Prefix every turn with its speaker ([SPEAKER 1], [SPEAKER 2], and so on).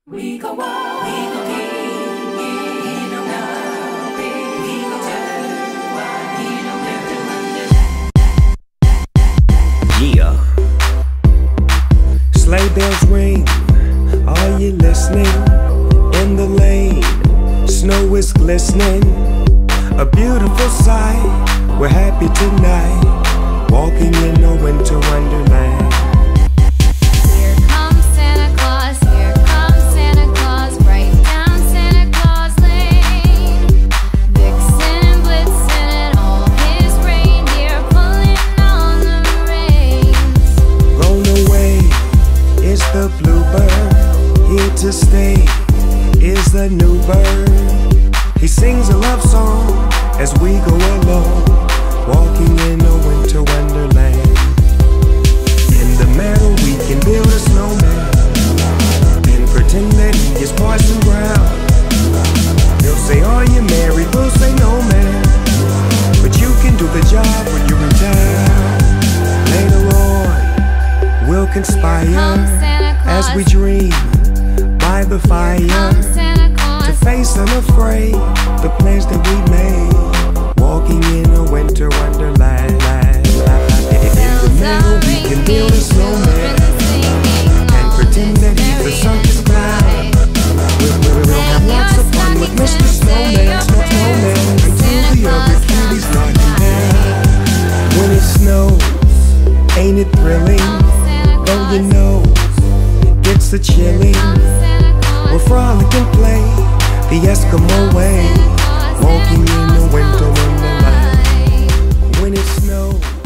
[SPEAKER 1] We go walk, we go keep, we don't know, we go turn, we don't do.
[SPEAKER 2] Yeah. Sleigh bells ring, are you listening? In the lane, snow is glistening. A beautiful sight, we're happy tonight, walking in a winter wonderland. The bluebird, here to stay is the new bird. He sings a love song as we go along, walking in a winter wonderland. In the meadow we can build a snowman and pretend that he is Parson Brown. He'll say, are you married? We'll say, no man, but you can do the job when you're in town. Later on we'll conspire as we dream by the fire to face unafraid the plans that we made, walking in a winter wonderland. In the middle we can build a snowman and pretend that he's the circus clown. We'll have lots of fun with Mr. Snowman, until the other kitties knock him down. When it snows, ain't it thrilling? Though you know it's a chilling, we'll frolic and play the Eskimo way, walking in the winter wonderland. When it snows,